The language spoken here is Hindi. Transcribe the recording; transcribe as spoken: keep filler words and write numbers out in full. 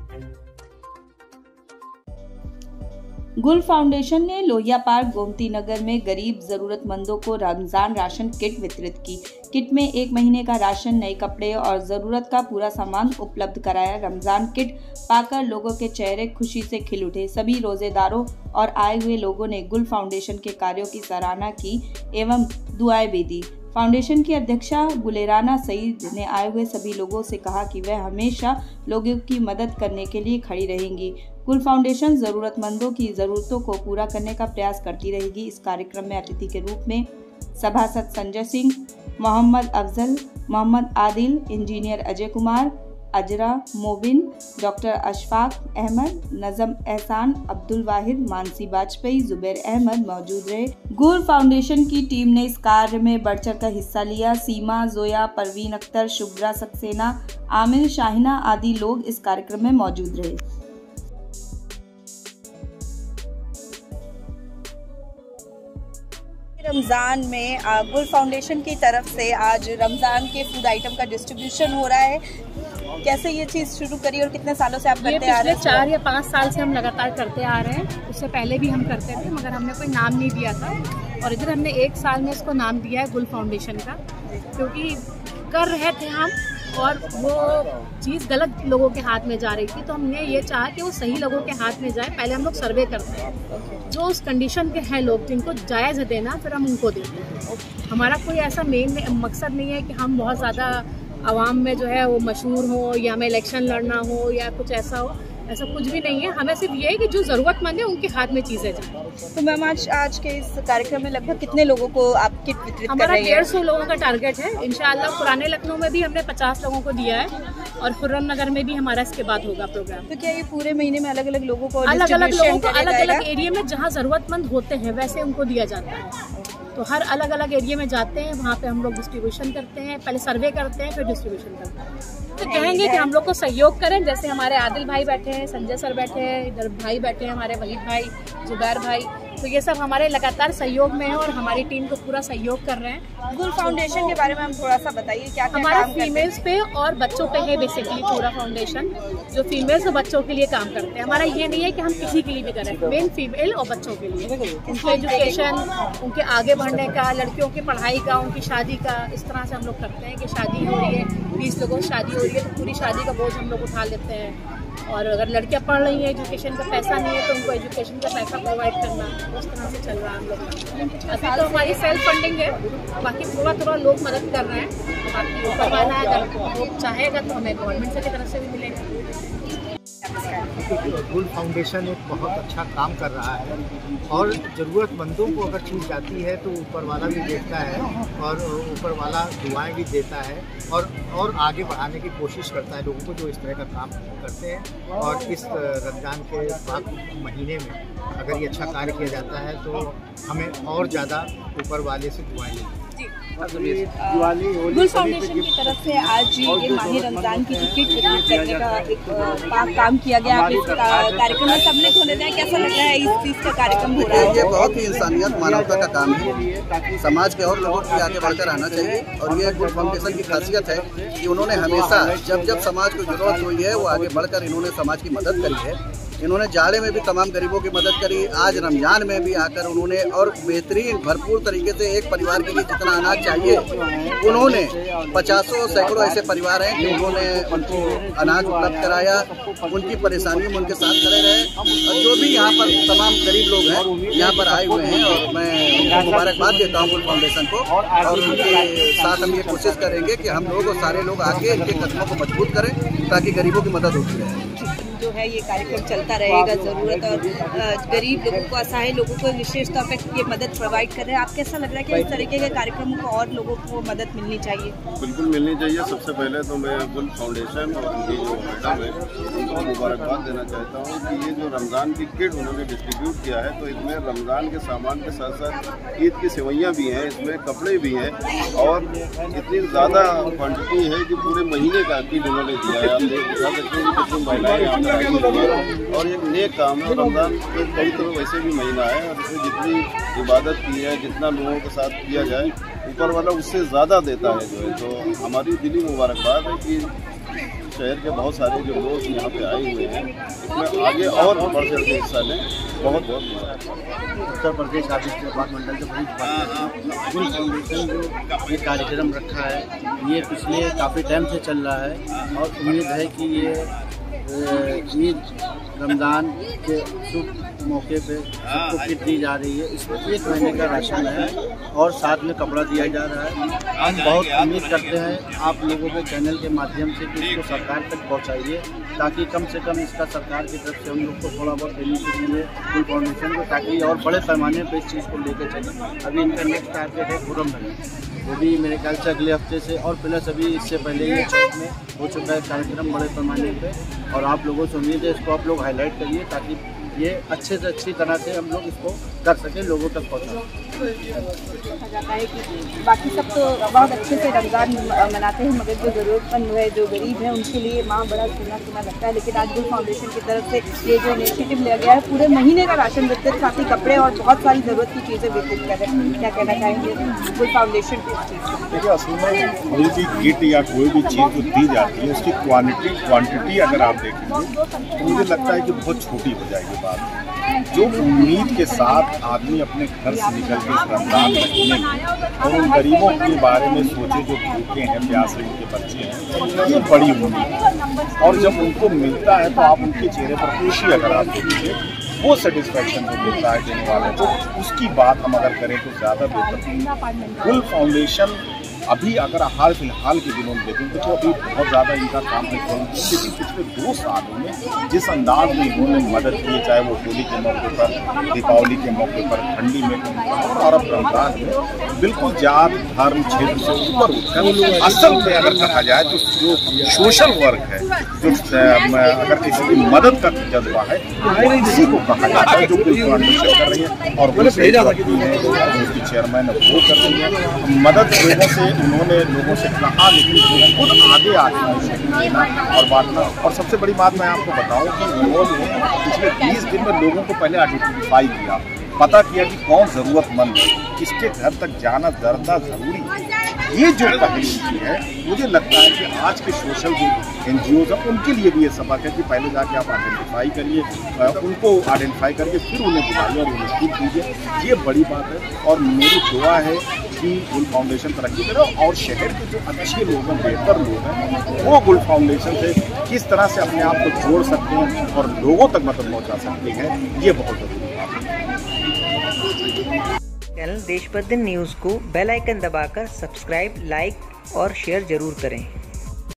गुल फाउंडेशन ने लोहिया पार्क गोमती नगर में गरीब जरूरतमंदों को रमजान राशन किट वितरित की। किट में एक महीने का राशन, नए कपड़े और जरूरत का पूरा सामान उपलब्ध कराया। रमजान किट पाकर लोगों के चेहरे खुशी से खिल उठे। सभी रोजेदारों और आए हुए लोगों ने गुल फाउंडेशन के कार्यों की सराहना की एवं दुआएं भी दी। फाउंडेशन की अध्यक्षा गुलेराना सईद ने आए हुए सभी लोगों से कहा कि वह हमेशा लोगों की मदद करने के लिए खड़ी रहेंगी। गुल फाउंडेशन जरूरतमंदों की ज़रूरतों को पूरा करने का प्रयास करती रहेगी। इस कार्यक्रम में अतिथि के रूप में सभासद संजय सिंह, मोहम्मद अफजल, मोहम्मद आदिल, इंजीनियर अजय कुमार, अजरा मोबिन, डॉक्टर अशफाक अहमद, नजम एहसान, अब्दुल वाहिद, मानसी वाजपेयी, जुबैर अहमद मौजूद रहे। गुल फाउंडेशन की टीम ने इस कार्य में बढ़ चढ़ कर हिस्सा लिया। सीमा, जोया, परवीन अख्तर, शुभ्रा सक्सेना, आमिर, शाहिना आदि लोग इस कार्यक्रम में मौजूद रहे। रमज़ान में गुल फाउंडेशन की तरफ से आज रमज़ान के फूड आइटम का डिस्ट्रीब्यूशन हो रहा है। कैसे ये चीज़ शुरू करी और कितने सालों से आप करते आ रहे हैं? चार या पाँच साल से हम लगातार करते आ रहे हैं। उससे पहले भी हम करते थे, मगर हमने कोई नाम नहीं दिया था और इधर हमने एक साल में इसको नाम दिया है गुल फाउंडेशन का, क्योंकि कर रहे थे हम और वो चीज़ गलत लोगों के हाथ में जा रही थी, तो हमने ये चाहा कि वो सही लोगों के हाथ में जाए। पहले हम लोग सर्वे करते हैं, जो उस कंडीशन के हैं लोग जिनको जायज़ देना, फिर हम उनको देते हैं। हमारा कोई ऐसा मेन मकसद नहीं है कि हम बहुत ज़्यादा आवाम में जो है वो मशहूर हो या हमें इलेक्शन लड़ना हो या कुछ ऐसा हो, ऐसा कुछ भी नहीं है। हमें सिर्फ ये है कि जो ज़रूरतमंद है उनके हाथ में चीज़ें जाए। तो मैम आज आज के इस कार्यक्रम में लगभग कितने लोगों को आप किट वितरित कर रहे हैं? हमारा डेढ़ सौ लोगों का टारगेट है। इंशाअल्लाह पुराने लखनऊ में भी हमने पचास लोगों को दिया है और खुर्रम नगर में भी हमारा इसके बाद होगा प्रोग्राम। तो क्या ये पूरे महीने में अलग अलग लोगों को अलग अलग लोगों को अलग अलग एरिया में जहाँ ज़रूरतमंद होते हैं वैसे उनको दिया जाता है? तो हर अलग अलग एरिया में जाते हैं, वहाँ पे हम लोग डिस्ट्रीब्यूशन करते हैं। पहले सर्वे करते हैं, फिर डिस्ट्रीब्यूशन करते हैं। तो कहेंगे कि हम लोग को सहयोग करें, जैसे हमारे आदिल भाई बैठे हैं, संजय सर बैठे हैं, इधर भाई बैठे हैं हमारे वहीद भाई, जुबैर भाई, तो ये सब हमारे लगातार सहयोग में है और हमारी टीम को पूरा सहयोग कर रहे हैं। गुल फाउंडेशन के बारे में हम थोड़ा सा बताइए, क्या क्या हमारा काम फीमेल्स पे और बच्चों पे है बेसिकली पूरा फाउंडेशन, जो फीमेल्स और बच्चों के लिए काम करते हैं। हमारा ये नहीं है कि हम किसी के लिए भी करें, मेन फीमेल और बच्चों के लिए, उनके एजुकेशन, उनके आगे बढ़ने का, लड़कियों की पढ़ाई का, उनकी शादी का, इस तरह से हम लोग करते हैं कि शादी हो रही है, बीस लोगों की शादी हो रही है तो पूरी शादी का बोझ हम लोग उठा लेते हैं। और अगर लड़कियां पढ़ रही हैं, एजुकेशन का पैसा नहीं है तो उनको एजुकेशन का पैसा प्रोवाइड करना, उस तरह से चल रहा है हम लोग। अभी तो हमारी सेल्फ फंडिंग है, बाकी थोड़ा थोड़ा लोग मदद कर रहे हैं। बाकी ऊपर वाला अगर लोग चाहेगा तो हमें गवर्नमेंट से की तरफ से भी मिलेगा। गुल फाउंडेशन एक बहुत अच्छा काम कर रहा है और ज़रूरतमंदों को अगर चीज़ जाती है तो ऊपर वाला भी देखता है और ऊपर वाला दुआएं भी देता है और और आगे बढ़ाने की कोशिश करता है लोगों को जो इस तरह का काम करते हैं। और इस रमज़ान के पाक महीने में अगर ये अच्छा कार्य किया जाता है तो हमें और ज़्यादा ऊपर वाले से दुआएं लेनी। गुल फाउंडेशन की तरफ से आज ये माह रमजान की किट वितरित करने का एक पाक काम किया गया। आप इस कार्यक्रम में सबने खोले जाए, कैसा लग रहा है इस चीज़ का कार्यक्रम हो रहा है? ये बहुत ही इंसानियत, मानवता का काम है। समाज के और लोगों को आगे बढ़कर आना चाहिए और ये गुल फाउंडेशन की खासियत है कि उन्होंने हमेशा जब जब समाज को जरूरत हुई है वो आगे बढ़कर इन्होंने समाज की मदद करी है। इन्होंने जाड़े में भी तमाम गरीबों की मदद करी, आज रमजान में भी आकर उन्होंने और बेहतरीन भरपूर तरीके से एक परिवार के लिए जितना अनाज चाहिए उन्होंने पचासों सैकड़ों ऐसे परिवार हैं कि उन्होंने उनको अनाज उपलब्ध कराया, उनकी परेशानियों में उनके साथ खड़े रहे। और जो भी यहाँ पर तमाम गरीब लोग हैं यहाँ पर आए हुए हैं और मैं उनको मुबारकबाद देता हूँ गुल फाउंडेशन को। और उनके साथ हम ये कोशिश करेंगे कि हम लोग और सारे लोग आके इनके कदमों को मजबूत करें ताकि गरीबों की मदद होती रहे। जो है ये कार्यक्रम चलता रहेगा। ज़रूरत और गरीब लोगों को, असहाय लोगों को विशेष तौर पर ये मदद प्रोवाइड कर रहे हैं। आप कैसा लग रहा है कि इस तरीके के कार्यक्रमों को और लोगों को मदद मिलनी चाहिए? बिल्कुल मिलनी चाहिए। सबसे पहले तो मैं गुल फाउंडेशन और उनकी जो मैडम है उनको मुबारकबाद देना चाहता हूँ कि ये जो रमज़ान की किट उन्होंने डिस्ट्रीब्यूट किया है तो इसमें रमज़ान के सामान के साथ साथ ईद की सेवइयाँ भी हैं, इसमें कपड़े भी हैं और इतनी ज़्यादा क्वान्टिटी है कि पूरे महीने का किट उन्होंने दिया है। आप देख सकते हैं कितनी महिलाएँ यहाँ पर आई हुई हैं और एक नेक काम है। रमज़ान एक पवित्र वैसे भी महीना है और इसमें जितनी इबादत की है, जितना लोगों के साथ किया जाए, ऊपर वाला उससे ज़्यादा देता है जो है। तो हमारी दिली मुबारकबाद है कि शहर के बहुत सारे जो लोग यहाँ पे आए हुए हैं, इसमें आगे और बढ़ चढ़ के हिस्सा लें। बहुत बहुत उत्तर प्रदेश आदित्य व्यापार मंडल के बड़ी गुल फाउंडेशन जो ये कार्यक्रम रखा है, ये पिछले काफ़ी टाइम से चल रहा है और उम्मीद है कि ये ईद रमज़ान के शुभ मौके पे सबको किट दी जा रही है। इसमें एक महीने का राशन है और साथ में कपड़ा दिया जा रहा है। हम बहुत उम्मीद करते हैं आप लोगों के चैनल के माध्यम से कि इसको सरकार तक पहुंचाइए, ताकि कम से कम इसका सरकार की तरफ से हम लोग को थोड़ा बहुत बेनिफिट मिले गुल फाउंडेशन को, ताकि और बड़े पैमाने पर इस चीज़ को लेकर चलें। अभी इनका नेक्स्ट टारगेट है खुर्रम नगर, वो भी मेरे ख्याल से अगले हफ्ते से, और प्लस अभी इससे पहले ये चौक में हो चुका है कार्यक्रम बड़े पैमाने पे। और आप लोगों से उम्मीद है इसको आप लोग हाईलाइट करिए, ताकि ये अच्छे से अच्छी तरह से हम लोग इसको कर सकें, लोगों तक पहुँचा। जाता है कि बाकी सब तो बहुत अच्छे से रमज़ान मनाते हैं, मगर जो ज़रूरतमंद है, जो गरीब है, उनके लिए माँ बड़ा सुना सुना लगता है। लेकिन आज गुल फाउंडेशन की तरफ से ये जो इनिशिएटिव लिया गया है, पूरे महीने का राशन वितरित, साथ ही कपड़े और बहुत सारी ज़रूरत की चीज़ें वितरित कर रहे हैं। क्या कहना चाहेंगे गुल फाउंडेशन की इस चीज़? देखिए, असल में कोई भी किट या कोई भी चीज़ जो दी जाती है, उसकी क्वांटिटी क्वांटिटी अगर आप देखेंगे तो मुझे लगता है कि बहुत छोटी हो जाएगी बात। जो उम्मीद के साथ आदमी अपने घर से निकल के इस रमज़ान महीने में और उन गरीबों के बारे में सोचे जो भूखे हैं, प्यासे उनके बच्चे हैं, ये बड़ी उम्मीद है। और जब उनको मिलता है तो आप उनके चेहरे पर खुशी अगर आप देखिए, वो सेटिस्फेक्शन जो मिलता है देने वाले को, उसकी बात हम अगर करें तो ज़्यादा बेहतर। गुल फाउंडेशन अभी अगर हाल फिलहाल के दिनों में देखेंगे तो अभी बहुत ज़्यादा इनका काम है, क्योंकि पिछले दो सालों में जिस अंदाज में इन्होंने मदद की, चाहे वो होली के मौके पर, दीपावली के मौके पर, ठंडी में और अब रमज़ान में, बिल्कुल जात धर्म क्षेत्र से ऊपर उठकर असल में अगर कहा जाए तो जो सोशल वर्क है, जो अगर किसी की मदद का जज्बा है, वो इसी को कहा जाता है, जो कोई फाउंडेशन कर रही है और वो उसकी चेयरमैन वो कर रही है मदद लोगों से। उन्होंने लोगों से कहा, लेकिन वो खुद आगे आके देना और बांटना। और सबसे बड़ी बात मैं आपको बताऊं कि उन्होंने पिछले बीस दिन में लोगों को पहले आइडेंटिफाई किया, पता किया कि कौन ज़रूरतमंद है, किसके घर तक जाना ज़्यादा ज़रूरी है। ये जो पहल की है, मुझे लगता है कि आज के सोशल जो एन जी ओज़ हैं उनके लिए भी ये सबक है कि पहले जाके आप आइडेंटिफाई करिए, उनको आइडेंटिफाई करके फिर उन्हें बुलाइए और उन्हें स्कूल दीजिए। ये बड़ी बात है और मेरी दुआ है कि गुल फाउंडेशन तरक्की करे और शहर के जो अच्छे लोग हैं, बेहतर लोग हैं, वो गुल फाउंडेशन से किस तरह से अपने आप को जोड़ सकते हैं और लोगों तक मदद पहुँचा सकते हैं, ये बहुत ज़रूरी है। चैनल देश बदन न्यूज़ को बेल आइकन दबाकर सब्सक्राइब, लाइक और शेयर जरूर करें।